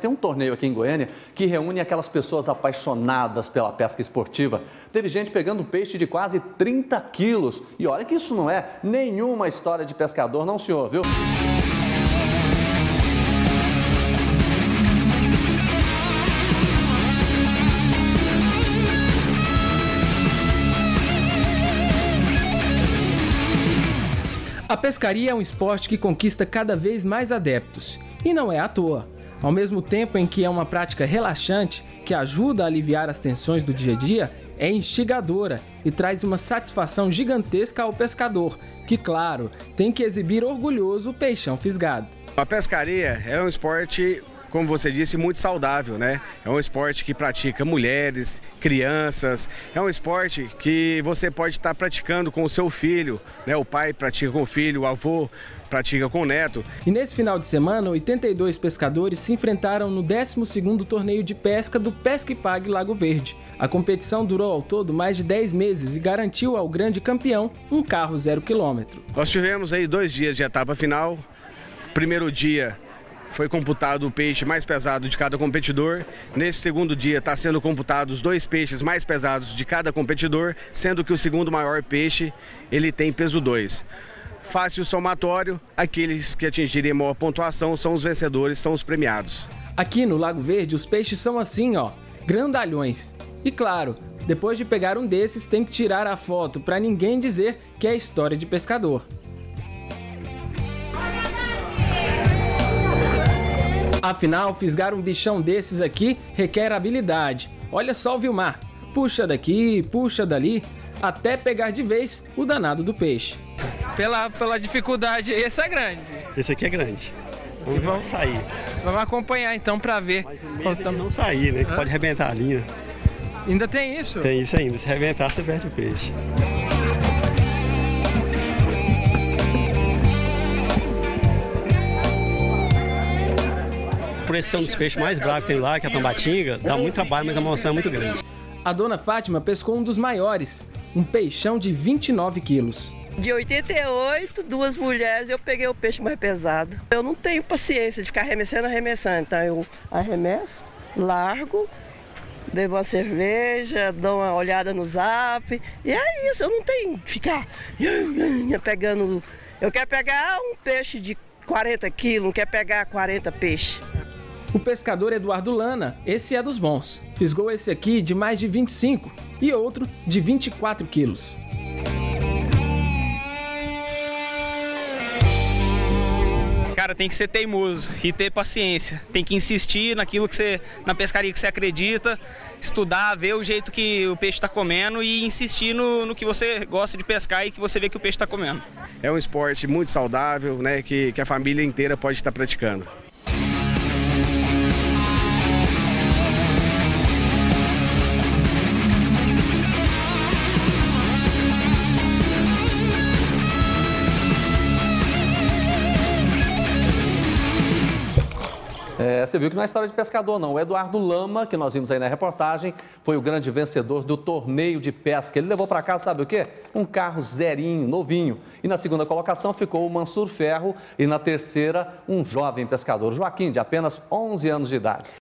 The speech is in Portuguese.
Tem um torneio aqui em Goiânia que reúne aquelas pessoas apaixonadas pela pesca esportiva. Teve gente pegando peixe de quase 30 quilos. E olha que isso não é nenhuma história de pescador, não, senhor, viu? A pescaria é um esporte que conquista cada vez mais adeptos, e não é à toa. Ao mesmo tempo em que é uma prática relaxante, que ajuda a aliviar as tensões do dia a dia, é instigadora e traz uma satisfação gigantesca ao pescador, que, claro, tem que exibir orgulhoso o peixão fisgado. A pescaria é um esporte, como você disse, muito saudável, né? É um esporte que pratica mulheres, crianças, é um esporte que você pode estar praticando com o seu filho, né? O pai pratica com o filho, o avô pratica com o neto. E nesse final de semana, 82 pescadores se enfrentaram no 12º torneio de pesca do Pesca e Pague Lago Verde. A competição durou ao todo mais de 10 meses e garantiu ao grande campeão um carro 0 km. Nós tivemos aí 2 dias de etapa final. Primeiro dia foi computado o peixe mais pesado de cada competidor. Nesse segundo dia está sendo computado os 2 peixes mais pesados de cada competidor, sendo que o segundo maior peixe ele tem peso 2. Fácil somatório, aqueles que atingirem a maior pontuação são os vencedores, são os premiados. Aqui no Lago Verde os peixes são assim, ó, grandalhões. E claro, depois de pegar um desses tem que tirar a foto para ninguém dizer que é história de pescador. Afinal, fisgar um bichão desses aqui requer habilidade. Olha só o Vilmar, puxa daqui, puxa dali, até pegar de vez o danado do peixe. Pela dificuldade, esse é grande. Esse aqui é grande. Vamos sair. Vamos acompanhar então para ver. Mas o medo é não sair, né? Que pode arrebentar a linha. Ainda tem isso? Tem isso ainda. Se arrebentar, você perde o peixe. Por esse é um dos peixes mais bravos que tem lá, que é a tambatinga, dá muito trabalho, mas a emoção é muito grande. A dona Fátima pescou um dos maiores, um peixão de 29 quilos. De 88, 2 mulheres, eu peguei o peixe mais pesado. Eu não tenho paciência de ficar arremessando. Então eu arremesso, largo, bebo uma cerveja, dou uma olhada no zap. E é isso, eu não tenho que ficar pegando. Eu quero pegar um peixe de 40 quilos, não quero pegar 40 peixes. O pescador Eduardo Lana, esse é dos bons. Fisgou esse aqui de mais de 25 e outro de 24 quilos. Cara, tem que ser teimoso e ter paciência. Tem que insistir naquilo que você, na pescaria que você acredita, estudar, ver o jeito que o peixe está comendo e insistir no que você gosta de pescar e que você vê que o peixe está comendo. É um esporte muito saudável, né, que a família inteira pode estar praticando. Você viu que não é história de pescador, não. O Eduardo Lama, que nós vimos aí na reportagem, foi o grande vencedor do torneio de pesca. Ele levou para casa, sabe o quê? Um carro zerinho, novinho. E na segunda colocação ficou o Mansur Ferro e na terceira, um jovem pescador, Joaquim, de apenas 11 anos de idade.